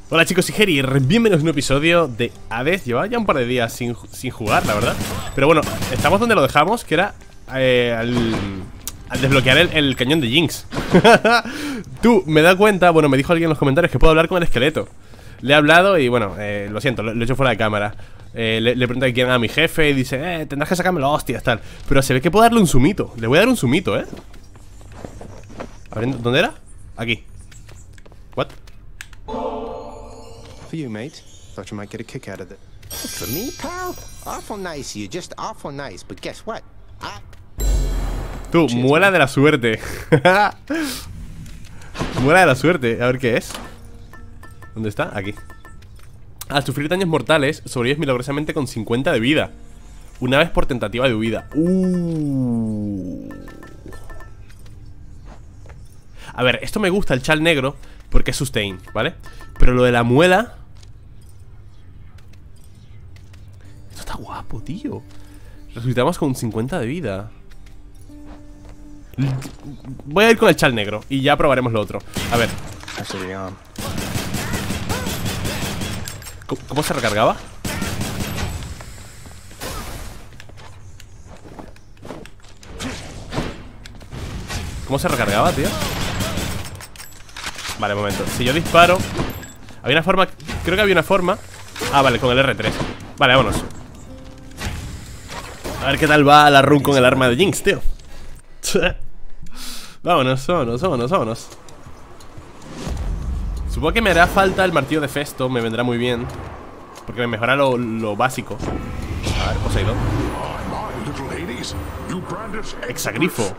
Hola chicos y Geri, bienvenidos a un episodio de Hades. Llevaba ya un par de días sin jugar, la verdad. Pero bueno, estamos donde lo dejamos, que era al desbloquear el cañón de Jinx. Tú, me da cuenta, bueno, me dijo alguien en los comentarios que puedo hablar con el esqueleto. Le he hablado y bueno, lo siento, lo he hecho fuera de cámara. Le pregunté quién era mi jefe y dice, tendrás que sacarme los hostias, tal. Pero se ve que puedo darle un sumito. Le voy a dar un sumito, A ver, ¿dónde era? Aquí. What? For you, mate. Thought you might get a kick out of it. For me, pal? Awful nice, you're just awful nice. But guess what? Tú, muela de la suerte. Muela de la suerte. A ver qué es. ¿Dónde está? Aquí. Al sufrir daños mortales, sobrevives milagrosamente con 50 de vida. Una vez por tentativa de huida. A ver, esto me gusta, el chal negro, porque es sustain, ¿vale? Pero lo de la muela... Esto está guapo, tío. Resucitamos con 50 de vida. Voy a ir con el chal negro y ya probaremos lo otro. A ver. ¿Cómo se recargaba? ¿Cómo se recargaba, tío? Vale, un momento. Si yo disparo... Había una forma... Creo que había una forma... Ah, vale, con el R3. Vale, vámonos. A ver qué tal va la run con el arma de Jinx, tío. Vámonos. Supongo que me hará falta el martillo de Festo. Me vendrá muy bien, porque me mejora lo básico. A ver, Poseidón. Hexagrifo.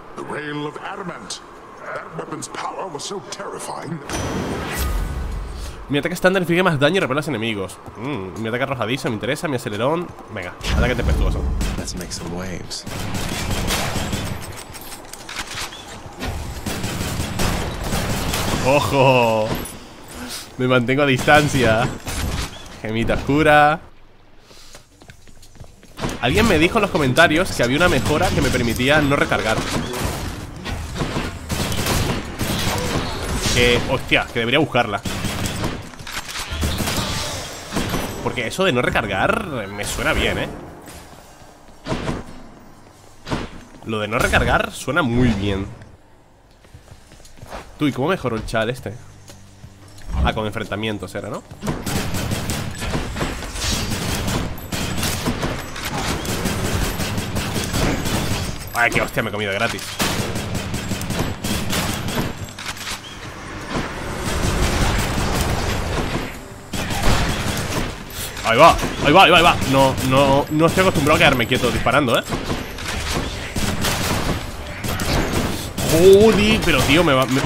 Mi ataque estándar inflige más daño y repele a los enemigos. Mi ataque arrojadizo me interesa, mi acelerón. Venga, ataque tempestuoso. ¡Ojo! Me mantengo a distancia. Gemita oscura. Alguien me dijo en los comentarios que había una mejora que me permitía no recargar. Hostia, que debería buscarla. Porque eso de no recargar me suena bien, Lo de no recargar suena muy bien. Tú, ¿y cómo mejoró el chal este? Ah, con enfrentamientos era, ¿no? Ay, qué hostia me he comido gratis. Ahí va. No estoy acostumbrado a quedarme quieto disparando, Joder, pero tío, me van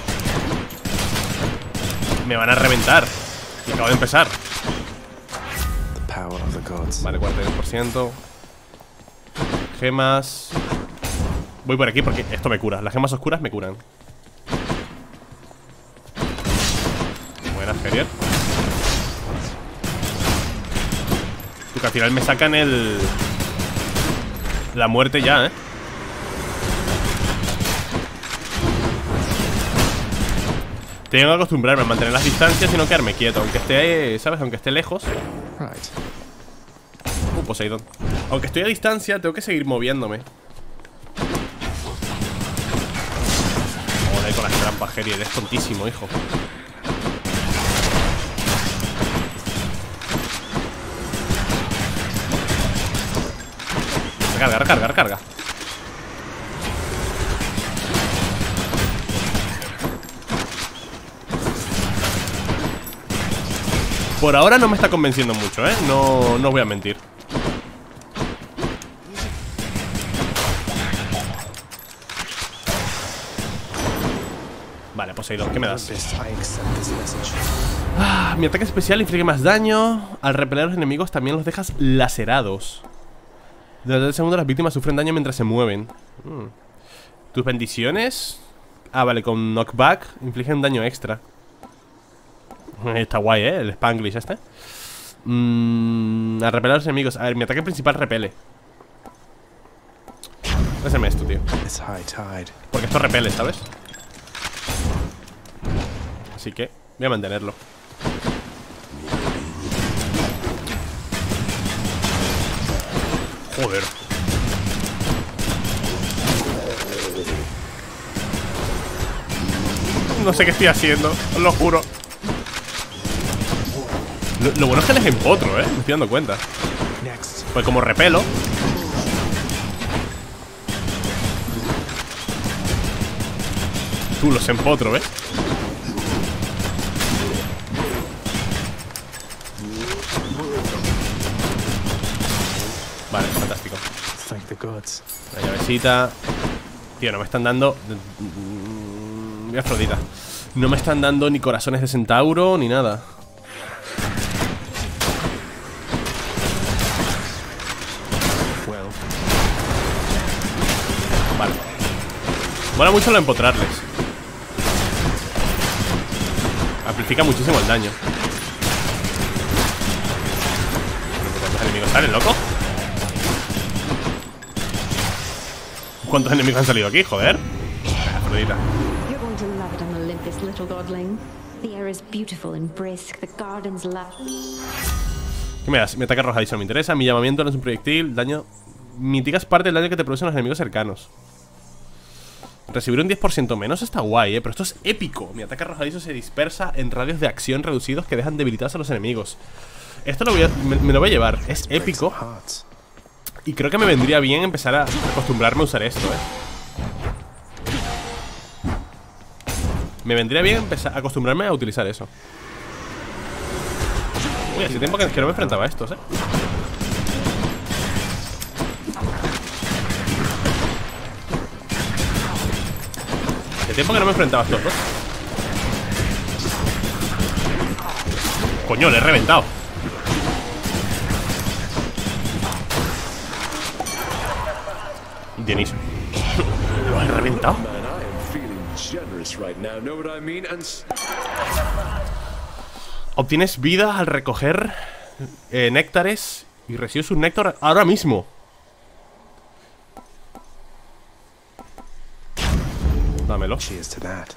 a reventar. Y acabo de empezar. Vale, 42%. Gemas. Voy por aquí porque esto me cura. Las gemas oscuras me curan. Buenas, Gerier. Tú, que al final me sacan la muerte ya, Tengo que acostumbrarme a mantener las distancias y no quedarme quieto. Aunque esté, ¿sabes? Aunque esté lejos. Poseidón. Aunque estoy a distancia, tengo que seguir moviéndome. Joder, con las trampas, Geri. Eres tontísimo, hijo. Recarga. Por ahora no me está convenciendo mucho, No os voy a mentir. Vale, Poseidón, ¿qué me das? Mi ataque especial inflige más daño. Al repeler a los enemigos también los dejas lacerados. Durante el segundo las víctimas sufren daño mientras se mueven. ¿Tus bendiciones? Ah, vale, con knockback infligen daño extra. Está guay, el Spanglish este. Al repeler a los enemigos. A ver, mi ataque principal repele. Dáseme esto, tío. Porque esto repele, ¿sabes? Así que voy a mantenerlo. Joder. No sé qué estoy haciendo, os lo juro. Lo bueno es que les empotro, me estoy dando cuenta. Pues como repelo. Tú los empotro, ¿ves? Vale, fantástico. Thank the gods. La llavecita. Tío, no me están dando... Afrodita. No me están dando ni corazones de centauro ni nada. Well, Vale. Mola mucho lo de empotrarles. Amplifica muchísimo el daño. ¿Cuántos enemigos salen, loco? ¿Cuántos enemigos han salido aquí, joder? Afrodita. You're going to love it on Olympus, little godling. The air is beautiful and brisk. The gardens lush. ¿Qué me das? Mi ataque arrojadizo no me interesa. Mi llamamiento no es un proyectil. Daño. Mitigas parte del daño que te producen los enemigos cercanos. Recibir un 10% menos está guay, pero esto es épico. Mi ataque arrojadizo se dispersa en radios de acción reducidos que dejan debilitados a los enemigos. Esto me lo voy a llevar. Es épico. hearts. Y creo que me vendría bien empezar a acostumbrarme a usar esto, Me vendría bien empezar a acostumbrarme a utilizar eso. Uy, hace tiempo que no me enfrentaba a estos, Hace tiempo que no me enfrentaba a estos dos. Coño, le he reventado. Denis. Lo he reventado. Obtienes vida al recoger néctares y recibes un néctar ahora mismo. Dámelo. Cheers to that.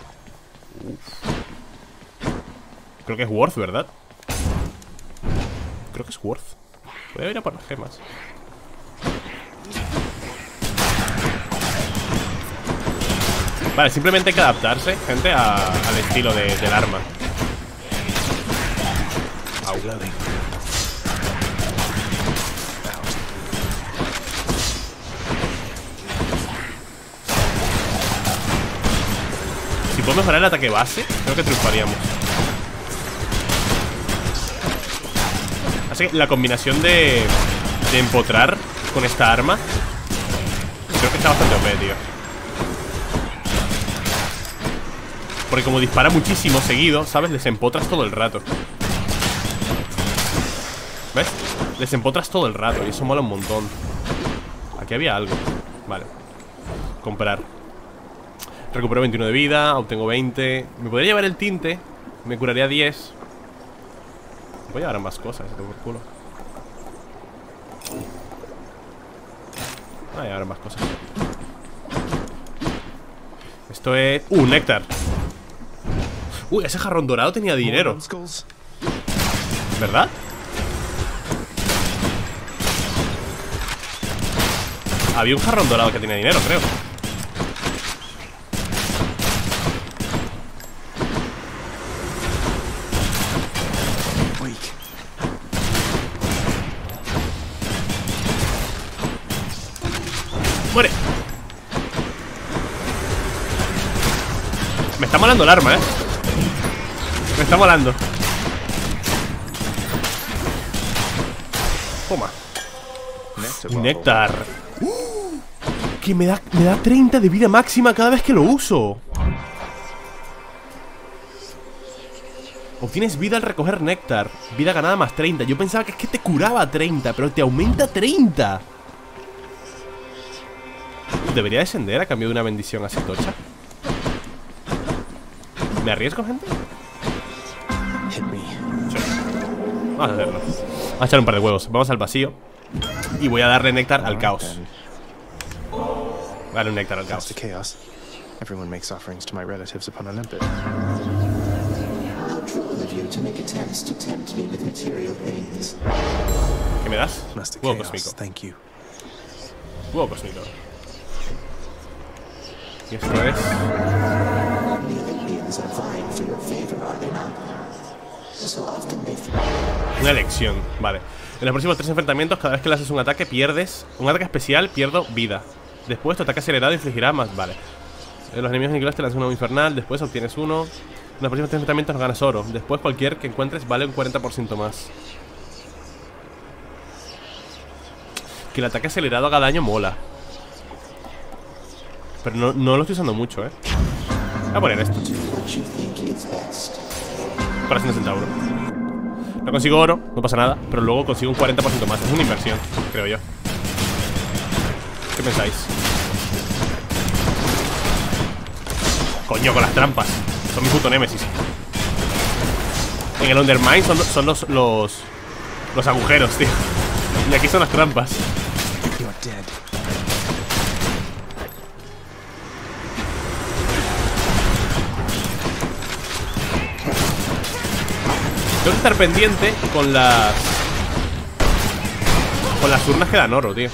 Creo que es worth, ¿verdad? Creo que es worth. Voy a ir a por las gemas. Vale, simplemente hay que adaptarse, gente, al estilo del arma. Au. Si puedo mejorar el ataque base, creo que triunfaríamos. Así que la combinación de empotrar con esta arma creo que está bastante OP, tío. Porque como dispara muchísimo seguido, ¿sabes? Les empotras todo el rato. ¿Ves? Les empotras todo el rato y eso mola un montón. Aquí había algo. Vale. Comprar. Recupero 21 de vida, obtengo 20. Me podría llevar el tinte. Me curaría 10. Voy a llevar más cosas, esto por culo. Voy a llevar más cosas. Esto es... néctar. Uy, ese jarrón dorado tenía dinero. ¿Verdad? Había un jarrón dorado que tenía dinero, creo. ¡Muere! Me está molando el arma, Me está molando. Toma. Un néctar. Que me da 30 de vida máxima cada vez que lo uso. Obtienes vida al recoger néctar. Vida ganada más 30. Yo pensaba que es que te curaba 30, pero te aumenta 30. ¿Debería descender a cambio de una bendición así tocha? ¿Me arriesgo, gente? Hit me. Vamos a hacerlo. Vamos a echar un par de huevos. Vamos al vacío. Y voy a darle néctar al caos. Dale un néctar al That's caos. the chaos. Everyone makes offerings to my relatives upon Olympus. ¿Qué me das? Master Huevo Chaos, cósmico. thank you. Huevo cósmico. Y esto es... una elección, vale. En los próximos 3 enfrentamientos, cada vez que le haces un ataque, pierdes... un ataque especial, pierdo vida. Después tu ataque acelerado infligirá más... Vale. Los enemigos aniquilados te lanzan uno infernal. Después obtienes uno. En los próximos 3 enfrentamientos ganas oro. Después cualquier que encuentres vale un 40% más. Que el ataque acelerado haga daño mola. Pero no lo estoy usando mucho, Voy a poner esto. Corazón de centauro. No consigo oro, no pasa nada. Pero luego consigo un 40% más. Es una inversión, creo yo. ¿Qué pensáis? Coño, con las trampas. Son mi puto némesis. En el Undermine son los agujeros, tío. Y aquí son las trampas. Tengo que estar pendiente con las urnas que dan oro, tío.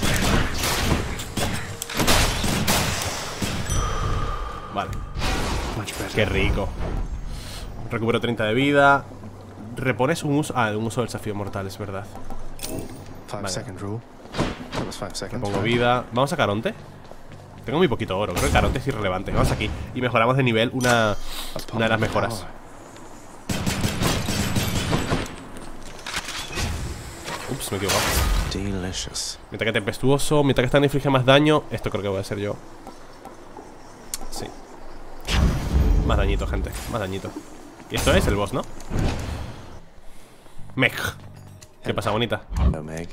Vale. Qué rico. Recupero 30 de vida. Repones un uso... un uso del desafío mortal, es verdad. Vale. Repongo vida. ¿Vamos a Caronte? Tengo muy poquito oro, creo que Caronte es irrelevante. Vamos aquí y mejoramos de nivel una de las mejoras. Ups, me he equivocado. Mi ataque tempestuoso. Mi ataque stand inflige más daño. Esto creo que voy a hacer yo. Sí. Más dañito, gente. Más dañito. Y esto es el boss, ¿no? Meg. ¿Qué pasa, bonita? Hello, Meg.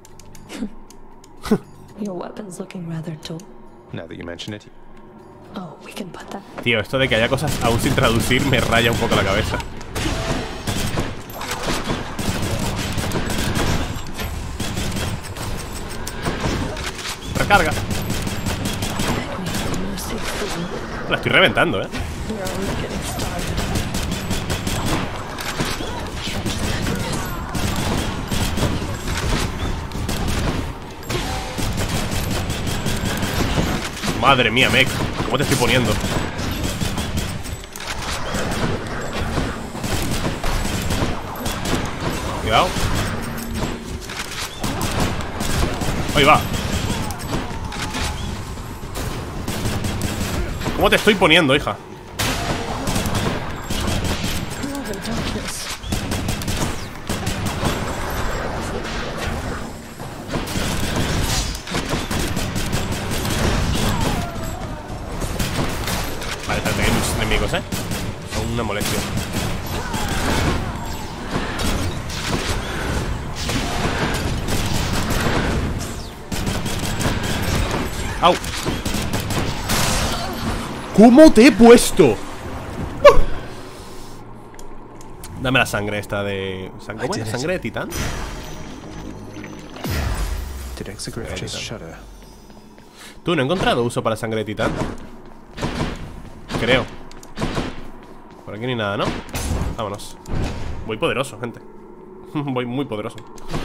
Your weapon's looking rather dull. Now that you mention it. Oh, we can put that. Tío, esto de que haya cosas aún sin traducir me raya un poco la cabeza. Recarga. La estoy reventando, Madre mía, Meg, ¿cómo te estoy poniendo? Cuidado. Ahí va. ¿Cómo te estoy poniendo, hija? Vale, hay muchos enemigos, son una molestia. ¡Au! ¿Cómo te he puesto? Dame la sangre esta de... ¿Cómo es? ¿Sangre de titán? ¿Tú no he encontrado uso para sangre de titán? Creo. Por aquí ni nada, ¿no? Vámonos. Voy poderoso, gente. Voy muy poderoso.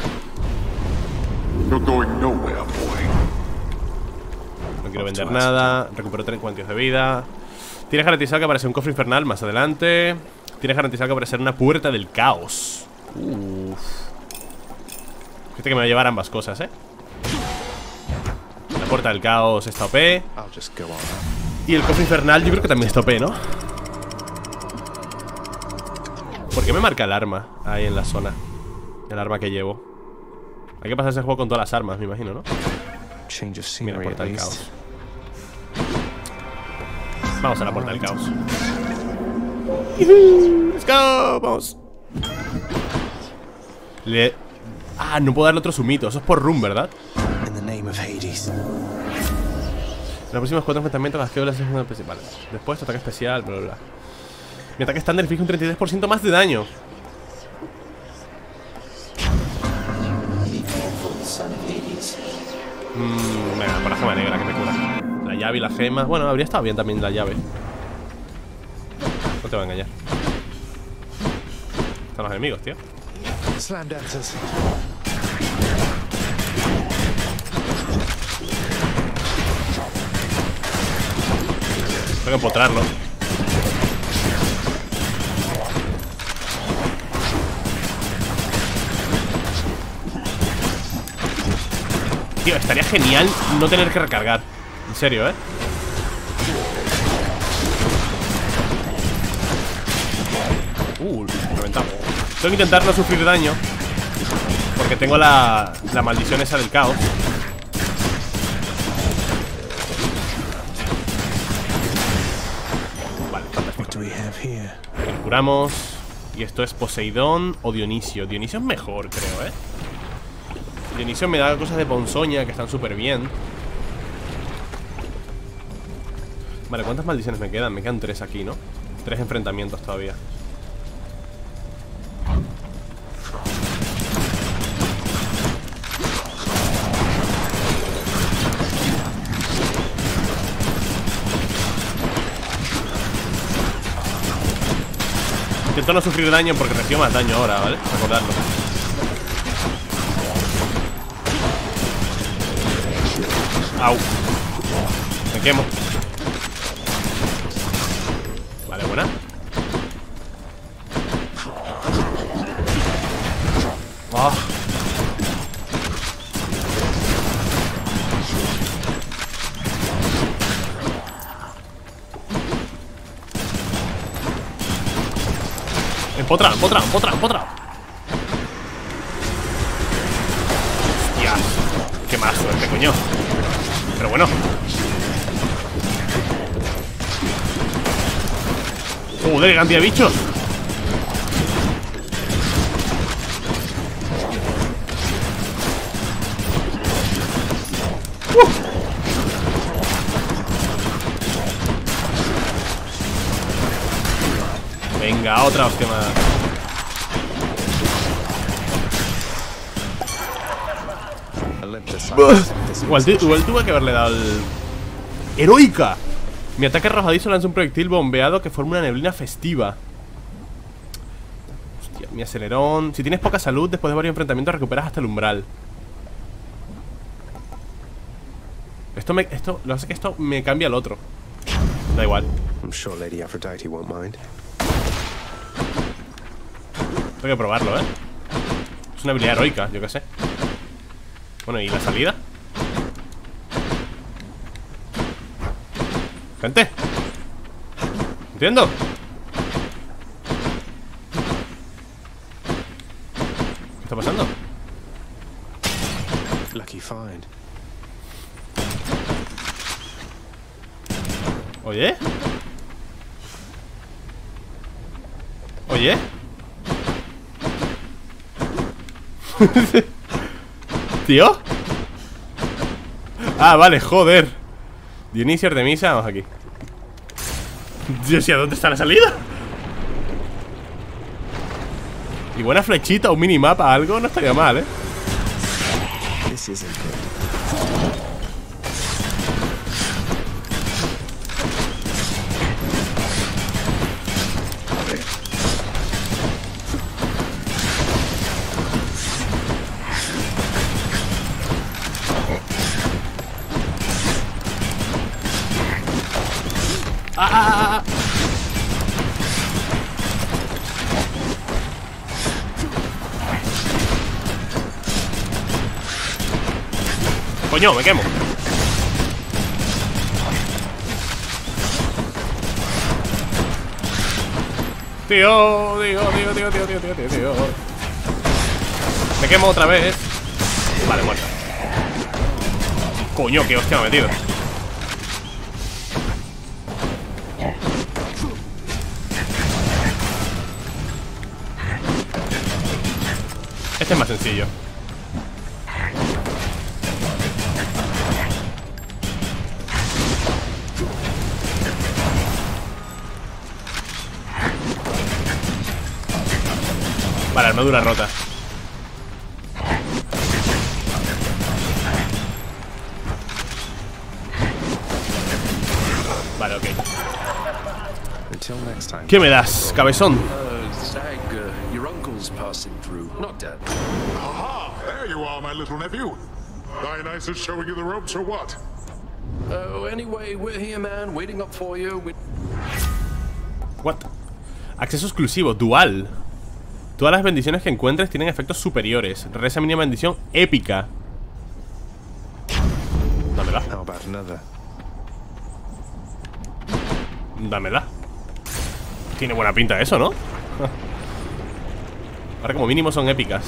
No quiero vender nada. Recupero 3 cuantios de vida. Tienes garantizado que aparece un cofre infernal más adelante. Tienes garantizado que aparecerá una puerta del caos. Uff. Fíjate que me va a llevar ambas cosas, La puerta del caos está OP. Y el cofre infernal yo creo que también está OP, ¿no? ¿Por qué me marca el arma ahí en la zona? El arma que llevo. Hay que pasar ese juego con todas las armas, me imagino, ¿no? Mira, puerta del caos. Vamos a la puerta del caos. ¡Let's go! Vamos. No puedo darle otro sumito. Eso es por run, ¿verdad? En los próximos 4 enfrentamientos las que vale. Después tu ataque especial, bla bla bla. Mi ataque estándar fija un 33% más de daño. Venga, por la gema negra que me cura. La llave y la gema. Bueno, habría estado bien también la llave. No te voy a engañar. Están los enemigos, tío. Tengo que empotrarlo. Tío, estaría genial no tener que recargar. En serio, reventado. Tengo que intentar no sufrir daño, porque tengo la maldición esa del caos. Vale, fantástico. Curamos. Y esto es Poseidón o Dionisio. Dionisio es mejor, creo, Dionisio me da cosas de ponzoña que están súper bien. Vale, ¿cuántas maldiciones me quedan? Me quedan 3 aquí, ¿no? 3 enfrentamientos todavía. Intento no sufrir daño porque recibo más daño ahora, ¿vale? Recordarlo. Au. Me quemo. Vale, buena. Oh. Empotra. Hostias. Qué mala suerte, coño. Pero bueno. Joder, qué cantidad de bichos. Venga, otra hostia más. Igual tuve que haberle dado el... ¡Heroica! Mi ataque arrojadizo lanza un proyectil bombeado que forma una neblina festiva. Hostia, mi acelerón. Si tienes poca salud, después de varios enfrentamientos recuperas hasta el umbral. Lo que hace que esto me cambia al otro. Da igual. I'm sure Lady Aphrodite won't mind. Tengo que probarlo, Es una habilidad heroica, yo qué sé. Bueno, ¿y la salida? Gente, entiendo. ¿Qué está pasando? Lucky find. Oye. Oye. ¿Tío? Ah, vale, joder. Dionisio, Artemisa, vamos aquí. Dios, ¿y a dónde está la salida? Y buena flechita, un minimapa, algo, no estaría mal, This isn't good. Coño, me quemo. Tío. Me quemo otra vez. Vale, muerto. Coño, qué hostia me ha metido. Este es más sencillo. Vale, armadura rota. Vale, ok. ¿Qué me das, cabezón? Zag, your uncle's passing through. Not dead. Aha! There you are, my little nephew. Dionysus showing you the ropes or what? Oh, anyway, we're here, man, waiting up for you. What? Acceso exclusivo, dual. Todas las bendiciones que encuentres tienen efectos superiores. Regresa mínima bendición épica. Dámela. How about another? Dámela. Tiene buena pinta eso, ¿no? Ahora como mínimo son épicas.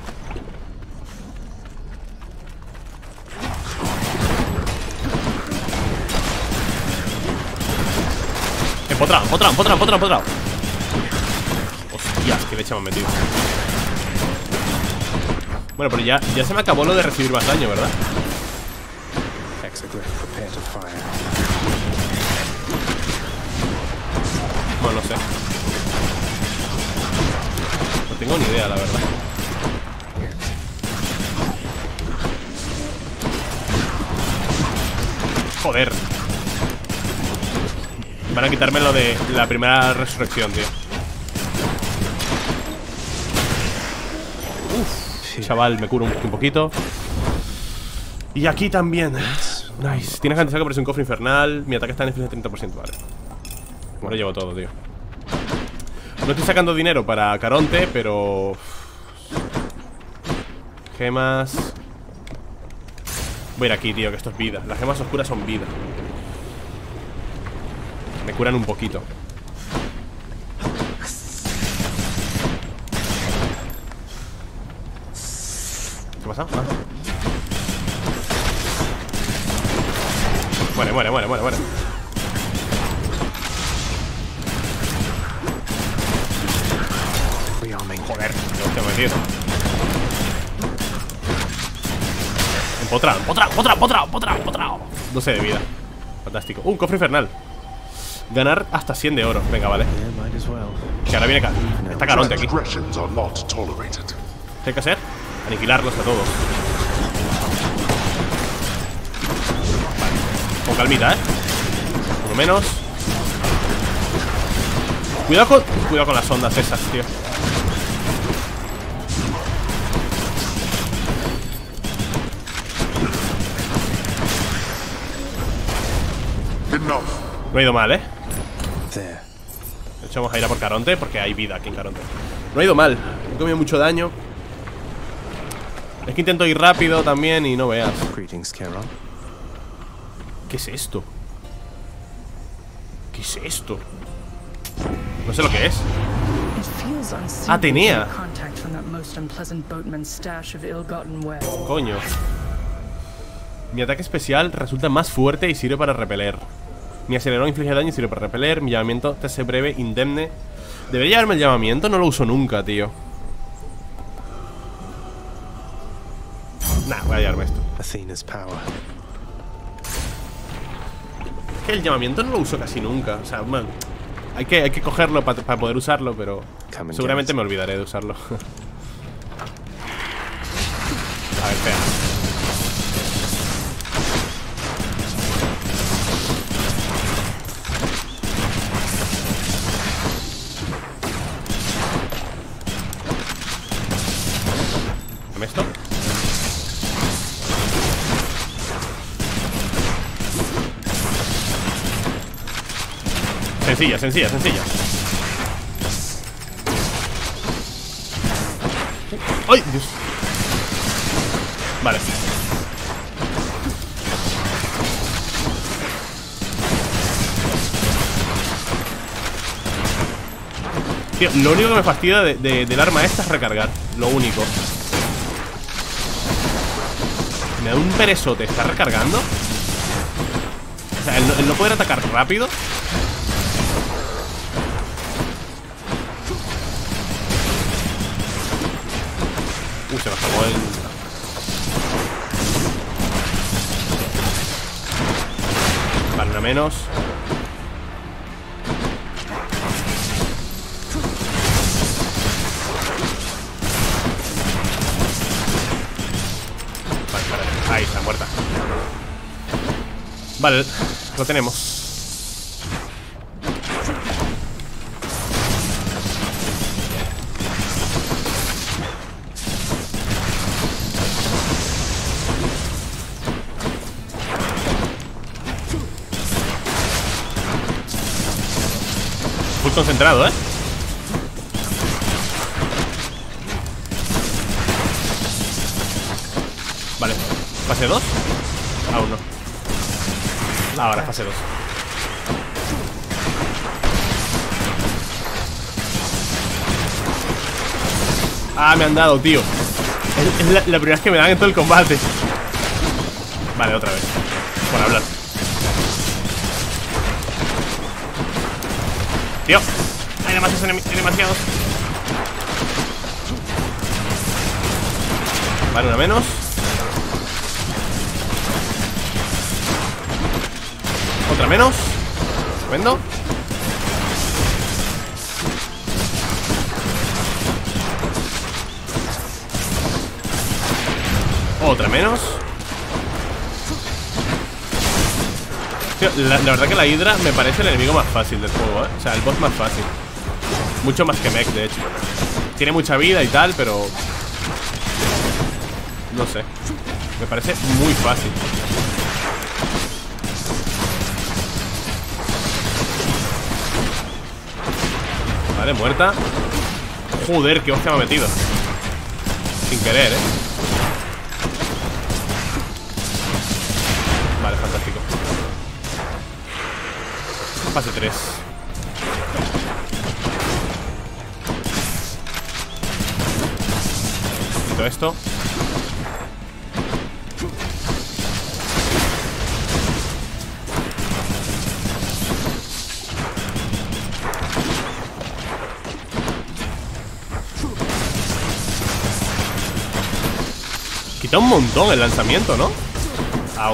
Empotrado. Hostia, qué leche me han metido. Bueno, pero ya se me acabó lo de recibir más daño, ¿verdad? Hexaglyph, prepare to fire. Bueno, no sé. No tengo ni idea, la verdad. Joder. Van a quitarme lo de la primera resurrección, tío. Uf, chaval, me curo un poquito. Y aquí también. Nice. Tienes garantizado que aparece un cofre infernal. Mi ataque está en el 30%, vale. Ahora llevo todo, tío. No estoy sacando dinero para Caronte, pero... Gemas. Voy a ir aquí, tío, que esto es vida. Las gemas oscuras son vida. Me curan un poquito. ¿Qué pasa? Ah. Muere. Joder, te he metido. Empotrado. 12 de vida. Fantástico. Un cofre infernal. Ganar hasta 100 de oro. Venga, vale. Yeah, might as well. Que ahora viene está Caronte aquí. Transgressions are not tolerated. ¿Qué hay que hacer? Aniquilarlos a todos. Vale. Con calmita, Por lo menos. Cuidado con las ondas esas, tío. Enough. No ha ido mal, There. De hecho vamos a ir a por Caronte porque hay vida aquí en Caronte. No ha ido mal, he comido mucho daño. Es que intento ir rápido también y no veas. Greetings, Charon. ¿Qué es esto? ¿Qué es esto? No sé lo que es. Atenea. Coño. Mi ataque especial resulta más fuerte y sirve para repeler. Mi acelerón inflige daño y sirve para repeler. Mi llamamiento te hace breve, indemne. ¿Debería llevarme el llamamiento? No lo uso nunca, tío. Nah, voy a llevarme esto. Athena's power. Es que el llamamiento no lo uso casi nunca. O sea, bueno, hay que cogerlo para poder usarlo, pero seguramente me olvidaré de usarlo. A ver, espera. Dame esto. Sencilla. ¡Ay, Dios! Vale. Tío, lo único que me fastidia del arma esta es recargar. Lo único. Me da un perezote. ¿Está recargando? O sea, el no poder atacar rápido. Se me acabó el... Vale, una menos. Vale. Ahí está, muerta. Vale, lo tenemos. Estoy concentrado, ¿eh? Vale, ¿fase 2? Aún no. Ahora, fase 2. Ah, me han dado, tío. Es la primera vez que me dan en todo el combate. Vale, otra vez. Por hablar. Tío, hay demasiados. Vale, una menos. Otra menos. Estupendo. Otra menos. Tío, la verdad que la Hydra me parece el enemigo más fácil del juego, ¿eh? O sea, el boss más fácil. Mucho más que Mech, de hecho. Tiene mucha vida y tal, pero... no sé. Me parece muy fácil. Vale, muerta. Joder, qué hostia me ha metido. Sin querer, Vale, fantástico. Fase 3. Quito esto. Quita un montón el lanzamiento, ¿no? Au.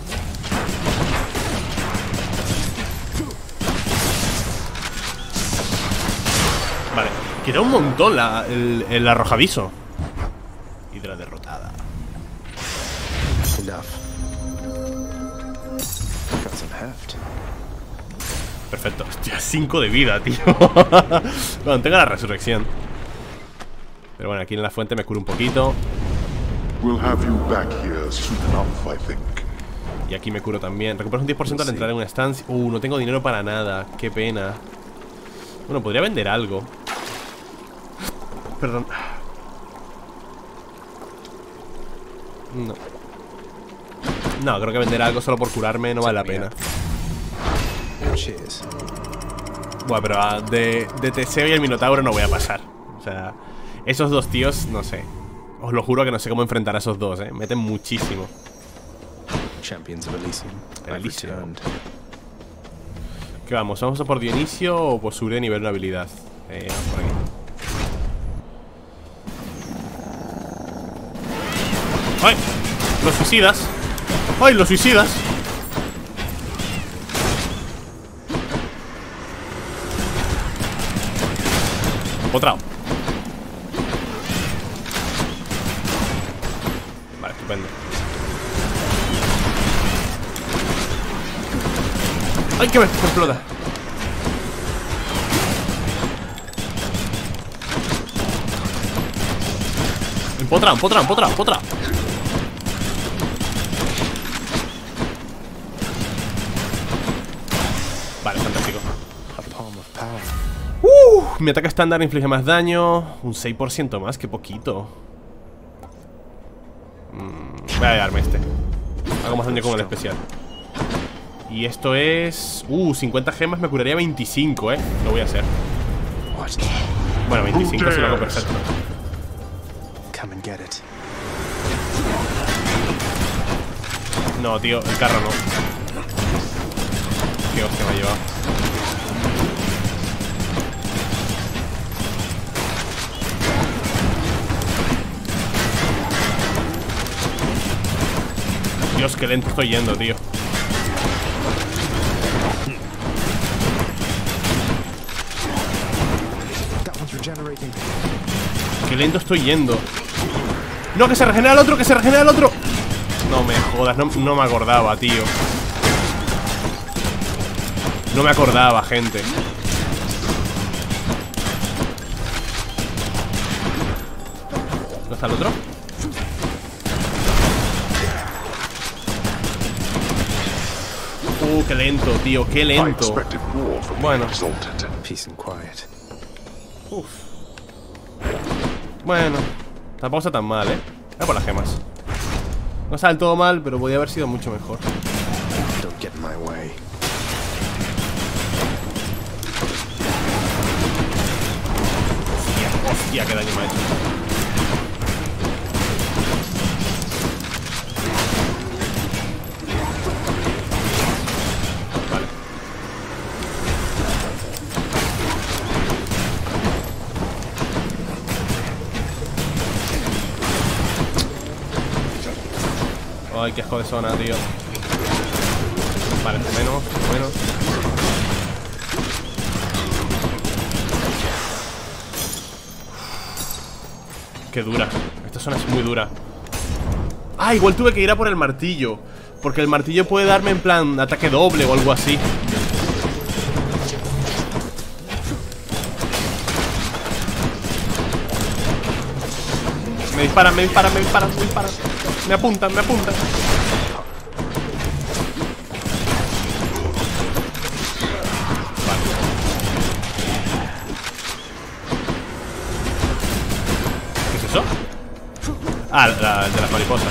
Vale, quita un montón el arrojadizo. Hydra derrotada. Enough. Got some heft. Perfecto, hostia, 5 de vida, tío. Bueno, tengo la resurrección. Pero bueno, aquí en la fuente me curo un poquito. We'll have you back here soon enough, I think. Y aquí me curo también. Recuperas un 10% al entrar en una estancia. No tengo dinero para nada. Qué pena. Bueno, podría vender algo. Perdón. No, creo que vender algo solo por curarme no vale la pena. Cheers. Bueno, pero de Teseo y el Minotauro no voy a pasar. O sea, esos dos tíos, no sé. Os lo juro que no sé cómo enfrentar a esos dos, meten muchísimo. Champions of Elysium. I've Elysium. returned. ¿Qué vamos? ¿Vamos a por Dionisio o por subir de nivel una habilidad? Vamos por aquí. ¡Ay! ¡Los suicidas! ¡Ay, los suicidas! Otra. Vale, estupendo. ¡Ay, que me explota! Empotra. Vale, fantástico. A palm of power. Mi ataque estándar inflige más daño. Un 6% más, que poquito. Voy a llevarme este. Hago más daño con el especial. Y esto es... 50 gemas me curaría 25, Lo voy a hacer. What? Bueno, 25 si lo hago perfecto. Come and get it. No, tío, el carro no. Qué hostia me ha llevado. Dios, qué lento estoy yendo, tío. That one's regenerating. Qué lento estoy yendo. No, que se regenera el otro, No me jodas, no me acordaba, tío. No me acordaba, gente. ¿Dónde está el otro? Qué lento, tío, qué I lento. expected more from Bueno. the Exalted. Peace and quiet. Uf. Bueno, tampoco está tan mal, Voy por las gemas. No está del todo mal, pero podría haber sido mucho mejor. Don't get in my way. Hostia, qué daño me ha hecho. Vale. Ay, qué asco de zona, tío. Vale, menos. Qué dura. Esta zona es muy dura. Ah, igual tuve que ir a por el martillo, porque el martillo puede darme en plan ataque doble o algo así. Me disparan. Me apuntan. ¿Qué es eso? Ah, el de las mariposas.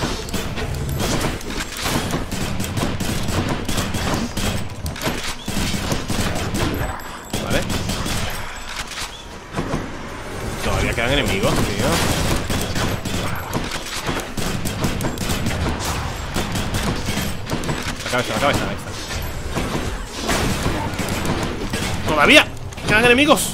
Vale. Todavía quedan enemigos, tío. La cabeza, ahí está. ¡Todavía! ¡Quedan enemigos!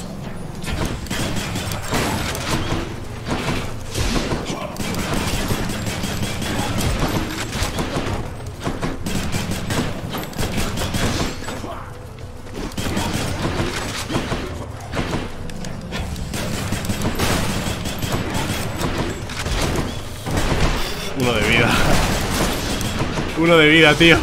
Uno de vida, tío.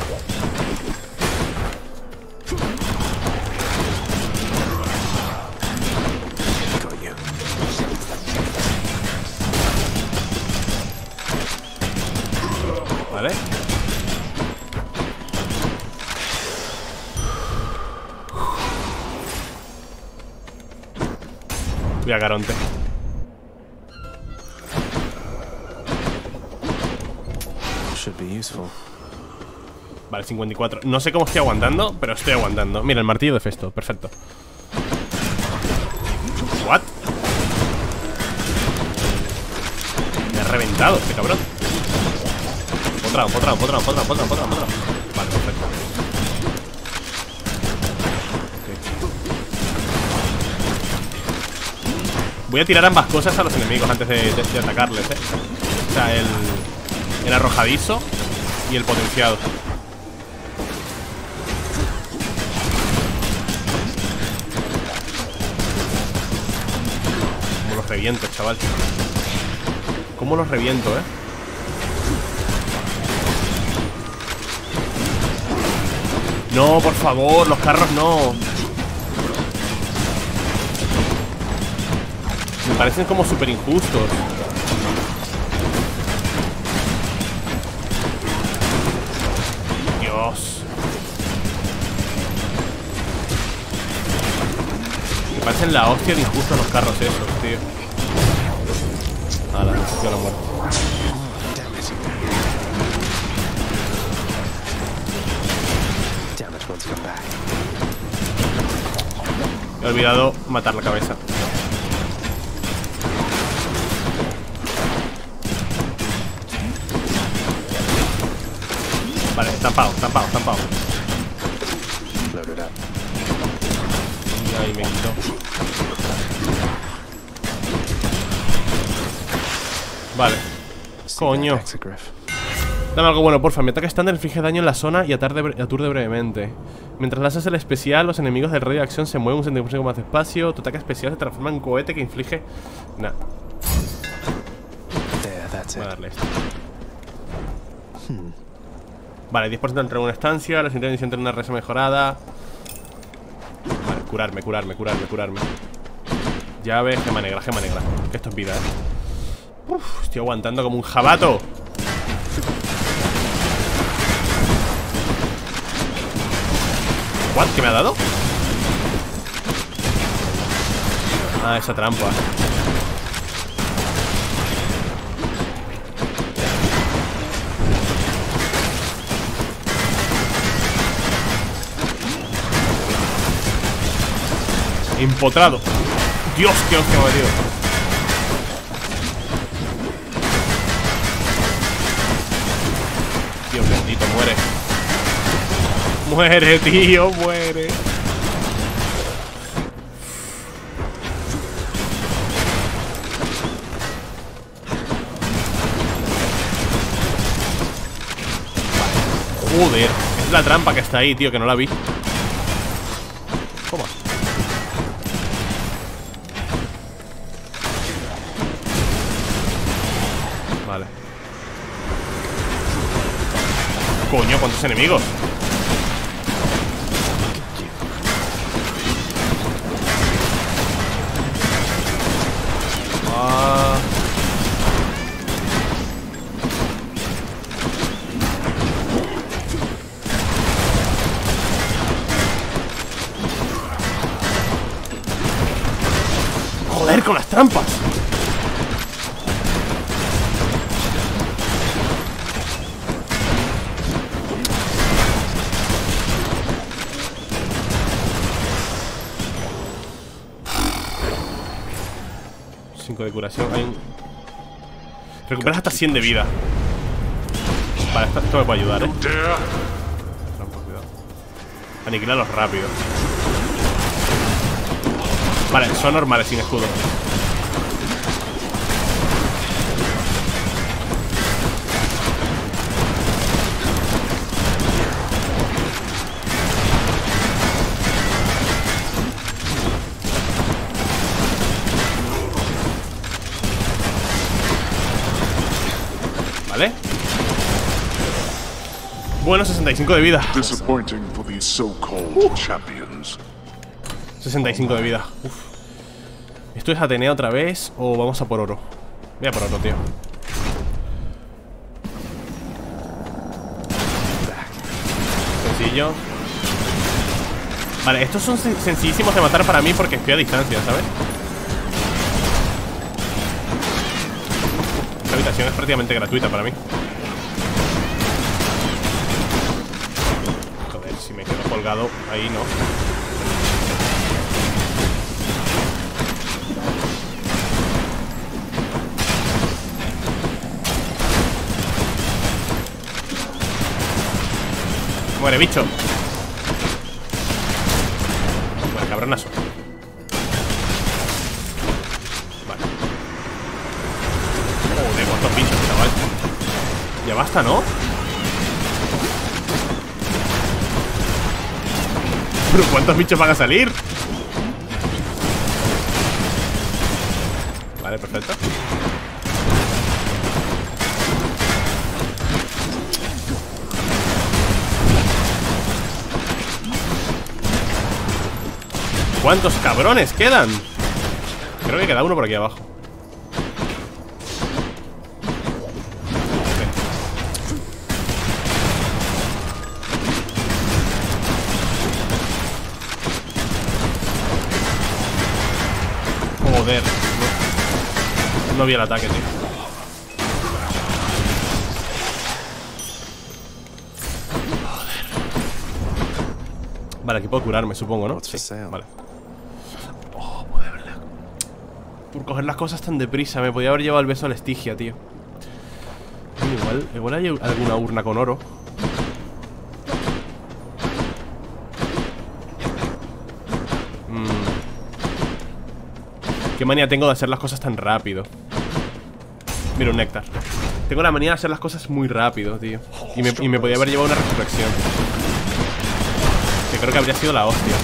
Vale. Voy a Caronte. Should be useful. Vale, 54. No sé cómo estoy aguantando, pero estoy aguantando. Mira, el martillo de Festo, perfecto. ¿What? Me ha reventado este cabrón. Potrao. Vale, perfecto. Voy a tirar ambas cosas a los enemigos antes de atacarles, O sea, el arrojadizo y el potenciado. Como los reviento, chaval. Como los reviento, No, por favor, los carros no. Me parecen como súper injustos. Dios. Me parecen la hostia de injustos los carros esos, tío. Ah, la muerte. He olvidado matar la cabeza. Vale, estampado. Y ahí me quito. Vale. Coño. Dame algo bueno, porfa. Mi ataque estándar inflige daño en la zona y aturde brevemente. Mientras lanzas el especial, los enemigos del radio de acción se mueven un centímetro más despacio. Tu ataque especial se transforma en cohete que inflige... Nah. Voy a darle esto. Vale, 10% entra en una estancia. La siguiente entra en una resa mejorada. Vale, curarme. Llave, gema negra. Que esto es vida, Uf, estoy aguantando como un jabato. ¿What? ¿Qué me ha dado? Ah, esa trampa. Empotrado. Dios, qué hostia me ha metido. Dios bendito, muere. Muere, tío, muere. Joder, es la trampa que está ahí, tío, que no la vi. Toma. Vale. Coño, ¿cuántos enemigos? Ah. Joder, con las trampas. De curación. Hay un... Recuperas hasta 100 de vida. Vale, esto me puede ayudar, Trampa, cuidado. Aniquilarlos rápido. Vale, son normales sin escudo. ¿Vale? Bueno, 65 de vida. Disappointing for these so-called champions. 65 de vida. Uf. ¿Esto es Atenea otra vez o vamos a por oro? Voy a por oro, tío. Sencillo. Vale, estos son sencillísimos de matar para mí porque estoy a distancia, ¿sabes? Esta habitación es prácticamente gratuita para mí. Joder, si me quedo colgado ahí, no. Muere, bicho. Muere, cabronazo. Vale. Joder, cuántos bichos, chaval. Ya basta, ¿no? Pero ¿cuántos bichos van a salir? Vale, perfecto. ¿Cuántos cabrones quedan? Creo que queda uno por aquí abajo. Joder. No vi el ataque, tío. Joder. Vale, aquí puedo curarme, supongo, ¿no? Sí, vale. Por coger las cosas tan deprisa. Me podía haber llevado el beso a la Estigia, tío. Igual hay alguna urna con oro. Qué manía tengo de hacer las cosas tan rápido. Mira, un néctar. Tengo la manía de hacer las cosas muy rápido, tío. Y me podía haber llevado una resurrección, que creo que habría sido la hostia.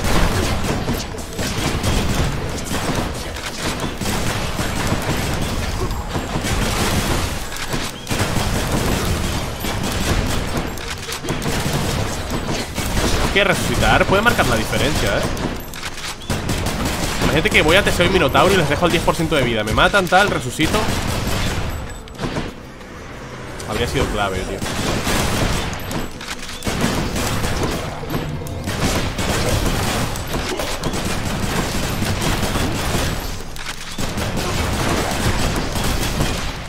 Que resucitar puede marcar la diferencia, Imagínate que voy a Teseo y Minotauro y les dejo el 10% de vida. Me matan, tal, resucito. Habría sido clave, tío.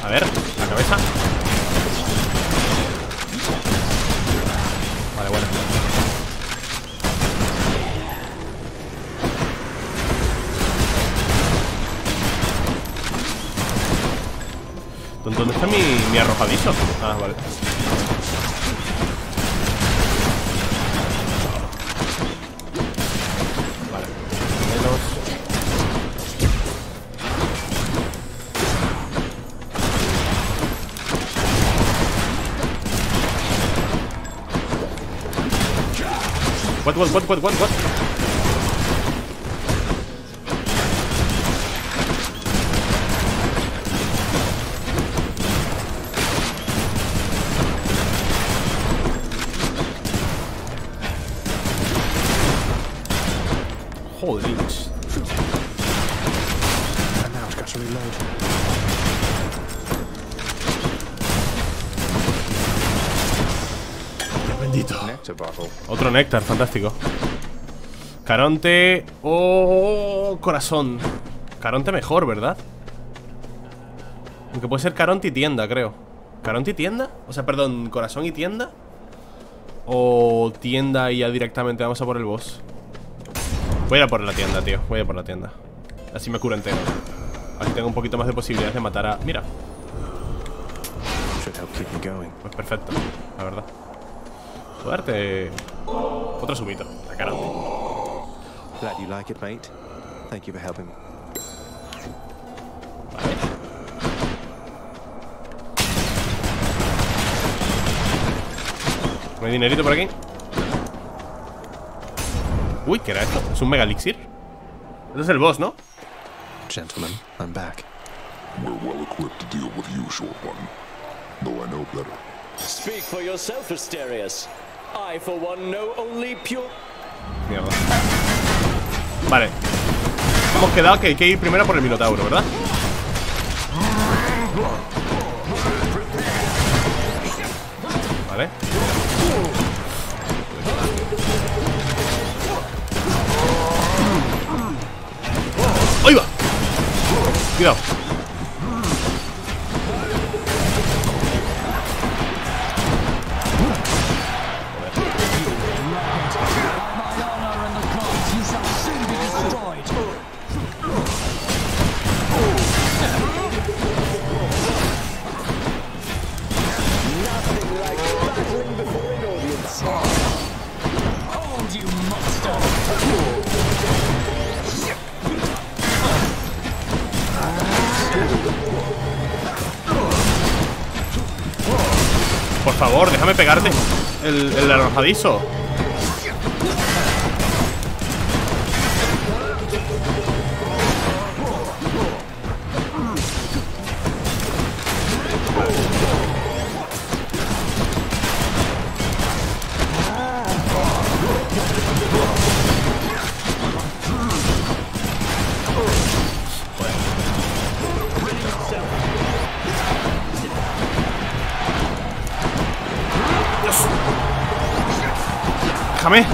A ver, la cabeza. Vale, bueno. ¿Dónde está mi arrojadizo? Ah, vale. Vale. Menos. What? Joder. And now I've got to reload. Bendito. Nectar bottle. Otro néctar, fantástico. Caronte o corazón. Caronte mejor, ¿verdad? Aunque puede ser Caronte y tienda, creo. ¿Caronte y tienda? O sea, perdón, corazón y tienda. O tienda y ya directamente vamos a por el boss. Voy a ir a por la tienda, tío. Voy a ir por la tienda. Así me curo entero. Así tengo un poquito más de posibilidades de matar a... Mira. Should help keep me going. Pues perfecto, la verdad. Voy a darte otro subito, la cara. Glad you like it, mate. Thank you for helping me. Vale. ¿No hay dinerito por aquí? Uy, ¿qué era esto? ¿Es un mega elixir? Este es el boss, ¿no? Gentlemen, I'm back. We're well equipped to deal with you, short one. Though I know better. Speak for yourself, Asterius. I, for one, know only pure... Mierda. Vale. Hemos quedado que hay que ir primero por el Minotauro, ¿verdad? Vale. ¡Ahí va! Cuidado. Por favor, déjame pegarte el arrojadizo. Déjame.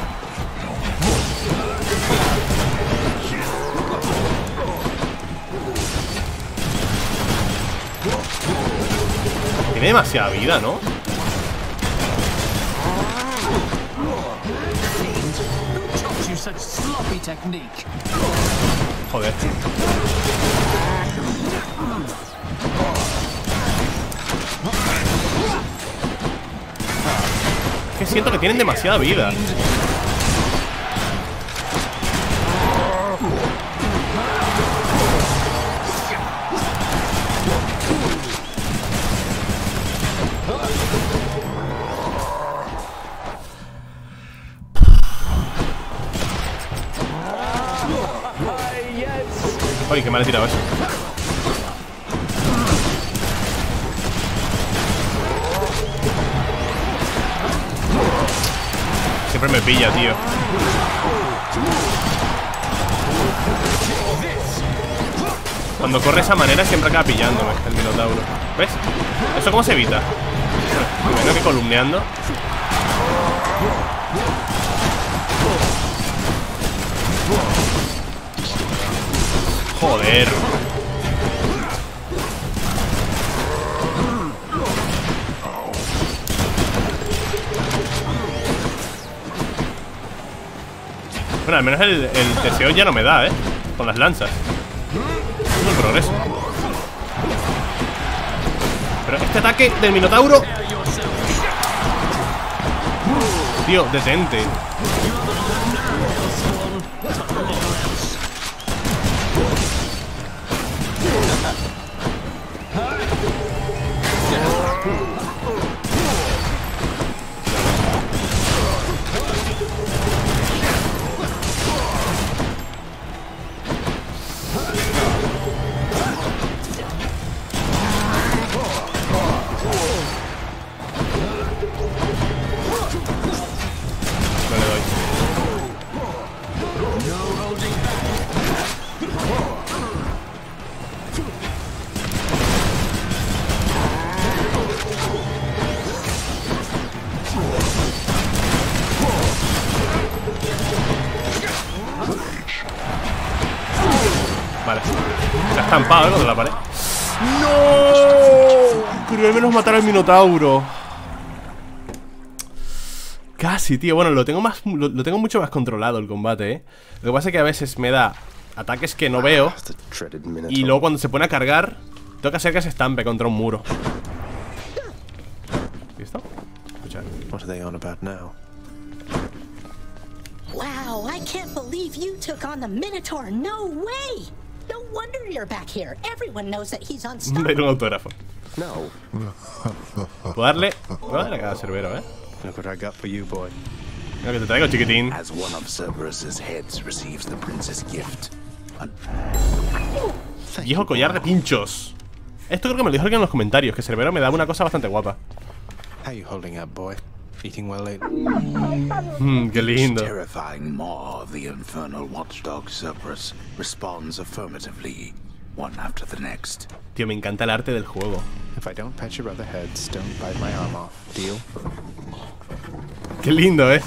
Tiene demasiada vida, ¿no? Joder. Es que siento que tienen demasiada vida. Ay, qué mal he tirado eso. Siempre me pilla, tío. Cuando corre de esa manera siempre acaba pillándome el Minotauro. ¿Ves? ¿Eso cómo se evita? Me vengo aquí columneando. Joder. Bueno, al menos el deseo ya no me da, con las lanzas. Es un progreso. Pero este ataque del Minotauro, tío, detente. Vale. Se ha estampado contra la pared. ¡No! Quería al menos matar al Minotauro. Casi, tío. Bueno, lo tengo mucho más controlado el combate, Lo que pasa es que a veces me da ataques que no veo. Y luego cuando se pone a cargar, tengo que hacer que se estampe contra un muro. ¿Listo? Escucha. What are they on about now? Wow, I can't believe you took on the Minotaur. No way! No wonder you're back here. Everyone knows that he's unstoppable. Ver un autógrafo. No. Puedo darle a cada cerbero, Look what I got for you, boy. Lo que te traigo, chiquitín. As one of Cerberus's heads receives the prince's gift. Viejo collar de pinchos. Esto creo que me lo dijo alguien en los comentarios, que Cerbero me daba una cosa bastante guapa. How you holding up, boy? Eating well lately? Qué lindo. Terrifying maw of the infernal watchdog Cerberus responds affirmatively, one after the next. Tío, me encanta el arte del juego. If I don't pet your other heads, don't bite my arm off. Deal? Qué lindo es.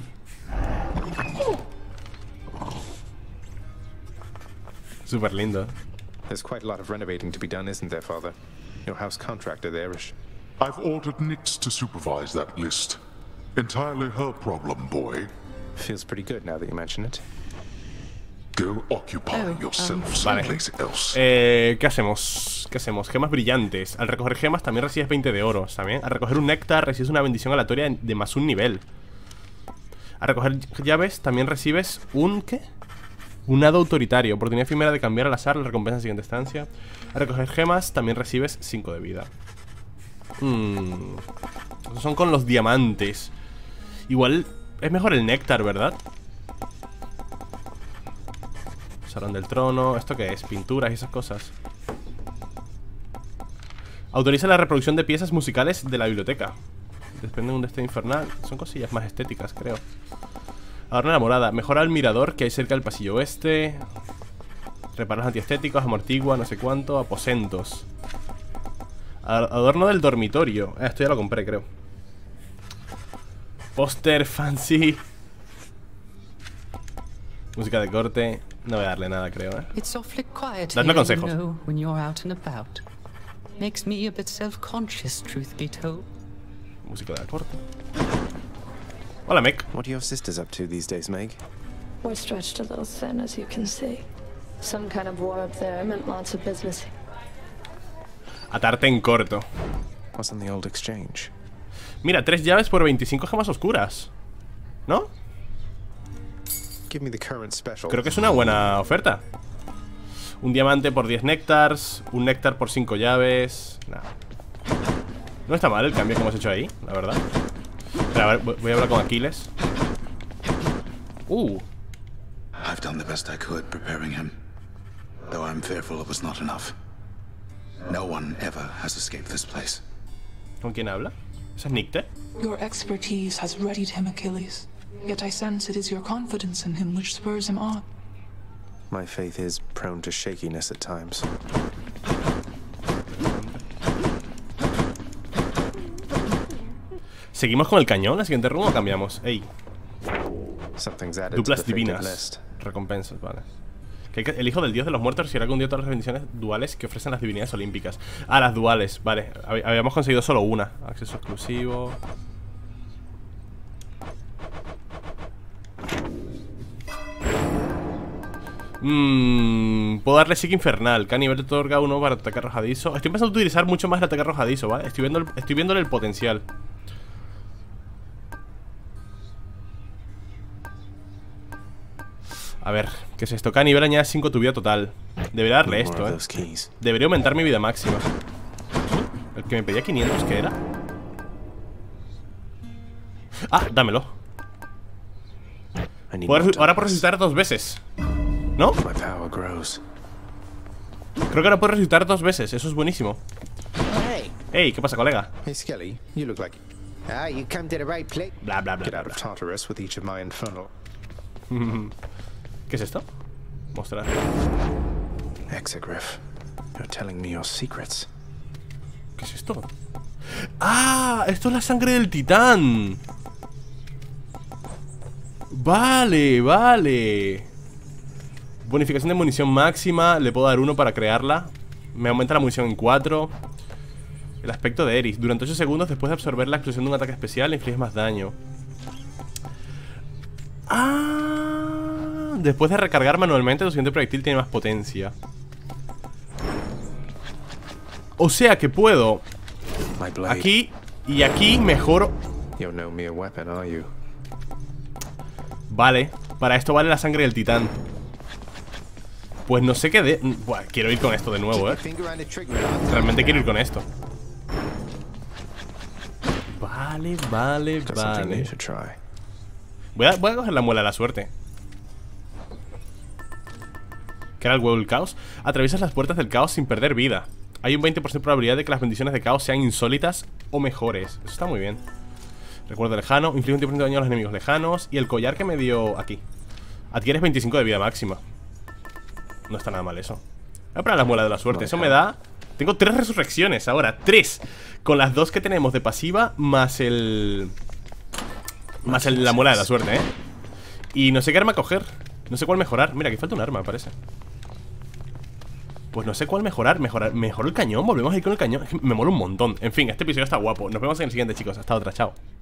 Súper lindo. There's quite a lot of renovating to be done, isn't there, Father? Your house contractor there-ish. I've ordered Nyx to supervise that list. Entirely her problem, boy. Feels pretty good now that you mention it. Go occupy yourself Vale. someplace else. ¿Qué hacemos? ¿Qué hacemos? Gemas brillantes. Al recoger gemas también recibes 20 de oro, ¿sabes? Al recoger un néctar recibes una bendición aleatoria de más un nivel. Al recoger llaves también recibes un... ¿qué? Un hado autoritario. Oportunidad efímera de cambiar al azar la recompensa en siguiente estancia. Al recoger gemas también recibes 5 de vida. Estos son con los diamantes. Igual es mejor el néctar, ¿verdad? Salón del trono. ¿Esto qué es? Pinturas y esas cosas. Autoriza la reproducción de piezas musicales de la biblioteca. Desprende un destello infernal. Son cosillas más estéticas, creo. Adorna la morada. Mejora el mirador que hay cerca del pasillo oeste. Reparos antiestéticos. Amortigua, no sé cuánto. Aposentos. Adorno del dormitorio. Esto ya lo compré, creo. Póster fancy. Música de corte. No voy a darle nada, creo, It's awfully quiet Dadme here, consejos. you know, when you're out and about. Makes me a bit self-conscious, truth be told. Música de corte. Hola, Meg. What are your sisters up to these days, Meg? We're stretched a little thin, as you can see. Some kind of war up there meant lots of business. Atarte en corto. What's on the old exchange? Mira, 3 llaves por 25 gemas oscuras. ¿No? Give me the current special. Creo que es una buena oferta. Un diamante por 10 néctars. Un néctar por 5 llaves. Nah. No está mal el cambio que hemos hecho ahí, la verdad. Pero a ver, voy a hablar con Aquiles. I've done the best I could preparing him, though I'm fearful it was not enough. No one ever has escaped this place. ¿Con quién habla? ¿Esa es Nicte? Your expertise has readied him, Achilles. Yet I sense it is your confidence in him which spurs him on. My faith is prone to shakiness at times. ¿Seguimos con el cañón? ¿La siguiente runa o cambiamos? Ey. Something's added Duplas to the fated divinas. list. Recompensas, vale. El hijo del dios de los muertos recibirá algún día todas las bendiciones duales que ofrecen las divinidades olímpicas. Ah, las duales, vale. Habíamos conseguido solo una. Acceso exclusivo. Puedo darle Psique Infernal. Cada nivel te otorga uno para ataque arrojadizo. Estoy empezando a utilizar mucho más el ataque arrojadizo, ¿vale? Estoy viéndole el potencial. A ver, ¿qué es esto? Cada nivel añade 5 a tu vida total. Debería darle esto, Debería aumentar mi vida máxima. El que me pedía 500, ¿qué era? Ah, dámelo. Ahora puedo resucitar 2 veces, ¿no? Creo que ahora puedo resucitar 2 veces. Eso es buenísimo. Hey, ¿qué pasa, colega? Hey, Skelly, you look like... you come to the right place. Bla, bla, bla. Get out of Tartarus with each of my infernal... ¿Qué es esto? Mostrar. Exegriff, you're telling me your secrets. ¿Qué es esto? ¡Ah! Esto es la sangre del titán. Vale, vale. Bonificación de munición máxima. Le puedo dar 1 para crearla. Me aumenta la munición en 4. El aspecto de Eris. Durante 8 segundos después de absorber la explosión de un ataque especial, infliges más daño. Ah, después de recargar manualmente, tu siguiente proyectil tiene más potencia. O sea que puedo aquí y aquí mejoro. Vale, para esto vale la sangre del titán. Pues no sé qué de... Buah, quiero ir con esto de nuevo, Realmente quiero ir con esto. Vale, vale, vale. Voy a coger la muela de la suerte. ¿Qué era el huevo del caos? Atraviesas las puertas del caos sin perder vida. Hay un 20% de probabilidad de que las bendiciones de caos sean insólitas o mejores. Eso está muy bien. Recuerdo lejano, inflige un 10% de daño a los enemigos lejanos. Y el collar que me dio aquí. Adquieres 25 de vida máxima. No está nada mal eso. Voy a probar la muela de la suerte. Eso me da... Tengo 3 resurrecciones ahora, 3. Con las 2 que tenemos de pasiva más la muela de la suerte, Y no sé qué arma coger. No sé cuál mejorar. Mira, aquí falta un arma, me parece. Pues no sé cuál mejorar. Mejor el cañón. Volvemos a ir con el cañón. Me mola un montón. En fin, este episodio está guapo. Nos vemos en el siguiente, chicos. Hasta otra, chao.